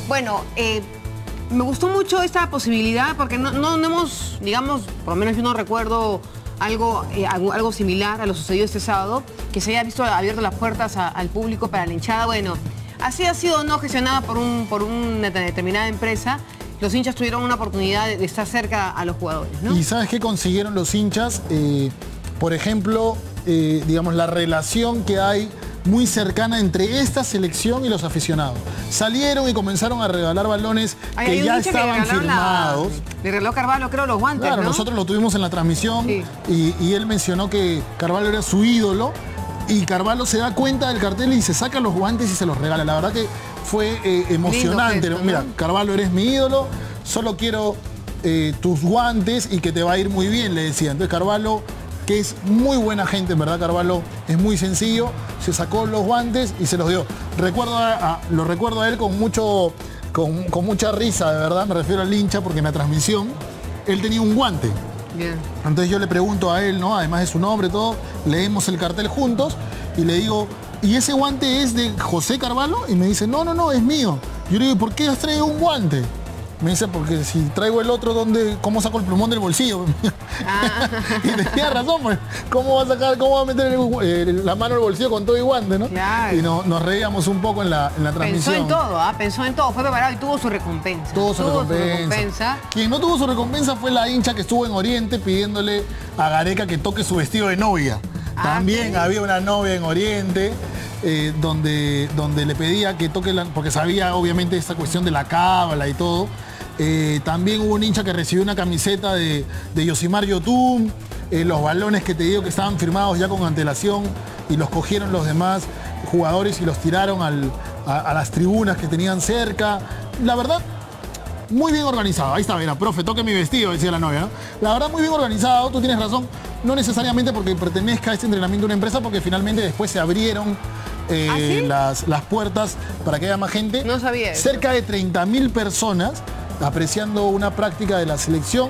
Bueno, me gustó mucho esta posibilidad porque no hemos, digamos, por lo menos yo no recuerdo algo similar a lo sucedido este sábado, que se haya visto abierto las puertas al público para la hinchada. Bueno, así ha sido no gestionada por una determinada empresa. Los hinchas tuvieron una oportunidad de estar cerca a los jugadores, ¿no? ¿Y sabes qué consiguieron los hinchas? Por ejemplo, digamos, la relación que hay muy cercana entre esta selección y los aficionados. Salieron y comenzaron a regalar balones que ya estaban firmados. Le regaló Carvalho, creo, los guantes, claro, ¿no? Nosotros lo tuvimos en la transmisión, sí. y él mencionó que Carvalho era su ídolo, y Carvalho se da cuenta del cartel y se saca los guantes y se los regala. La verdad que fue emocionante. Gesto, mira, ¿no? Carvalho, eres mi ídolo, solo quiero tus guantes y que te va a ir muy bien, le decía. Entonces Carvalho, que es muy buena gente, en verdad, Carvalho es muy sencillo, se sacó los guantes y se los dio. Lo recuerdo a él con mucha risa, de verdad, me refiero al hincha, porque en la transmisión él tenía un guante. Bien. Entonces yo le pregunto a él, ¿no? Además de su nombre, todo, leemos el cartel juntos y le digo, ¿y ese guante es de José Carvalho? Y me dice, no, es mío. Yo le digo, ¿por qué has traído un guante? Me dice, porque si traigo el otro, ¿cómo saco el plumón del bolsillo? Y tenía razón, pues. ¿Cómo va a meter la mano en el bolsillo con todo y guante, no? Claro. Y nos reíamos un poco en la transmisión. Pensó en todo, fue preparado y tuvo su recompensa. Tuvo su recompensa. Quien no tuvo su recompensa fue la hincha que estuvo en Oriente pidiéndole a Gareca que toque su vestido de novia. También ¿sí? Había una novia en Oriente. Donde le pedía que toque, porque sabía obviamente esta cuestión de la cábala y todo. También hubo un hincha que recibió una camiseta de Yosimar Yotun, los balones que te digo que estaban firmados ya con antelación y los cogieron los demás jugadores y los tiraron a las tribunas que tenían cerca. La verdad, muy bien organizado.Í está, mira, profe, toque mi vestido, decía la novia, ¿no? La verdad, muy bien organizado, tú tienes razón. No necesariamente porque pertenezca a este entrenamiento de una empresa, porque finalmente después se abrieron ¿sí? las puertas para que haya más gente. No sabía eso. Cerca de 30.000 personas apreciando una práctica de la selección.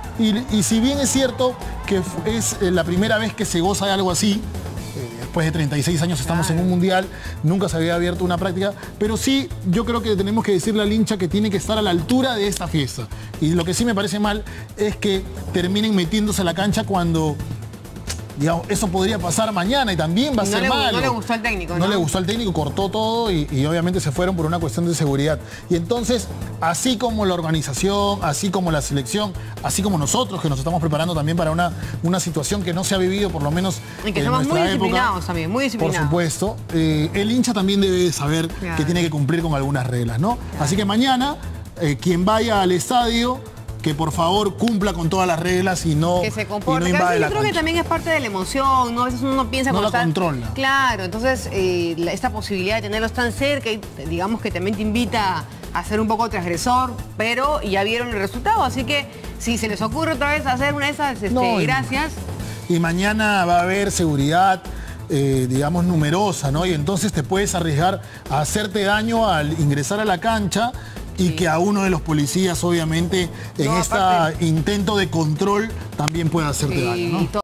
Y si bien es cierto que es la primera vez que se goza de algo así, después de 36 años estamos en un mundial, nunca se había abierto una práctica, pero sí yo creo que tenemos que decirle al hincha que tiene que estar a la altura de esta fiesta. Y lo que sí me parece mal es que terminen metiéndose a la cancha cuando, digamos, eso podría pasar mañana y también va a ser malo. No le gustó al técnico, ¿no? No le gustó al técnico, cortó todo y obviamente se fueron por una cuestión de seguridad. Y entonces, así como la organización, así como la selección, así como nosotros que nos estamos preparando también para una situación que no se ha vivido, por lo menos y que en somos nuestra muy época, disciplinados también, muy disciplinados. por supuesto, el hincha también debe saber que tiene que cumplir con algunas reglas, ¿no? Así que mañana, quien vaya al estadio, que por favor cumpla con todas las reglas y no, que se comporte. y no invade la yo creo que también es parte de la emoción, ¿no? A veces uno piensa... No la controla. Claro, entonces esta posibilidad de tenerlos tan cerca, y digamos que también te invita a ser un poco transgresor, pero ya vieron el resultado, así que si se les ocurre otra vez hacer una de esas, gracias. Y mañana va a haber seguridad, digamos, numerosa, ¿no? Y entonces te puedes arriesgar a hacerte daño al ingresar a la cancha y que a uno de los policías, obviamente, en este intento de control también pueda hacerte daño, ¿no?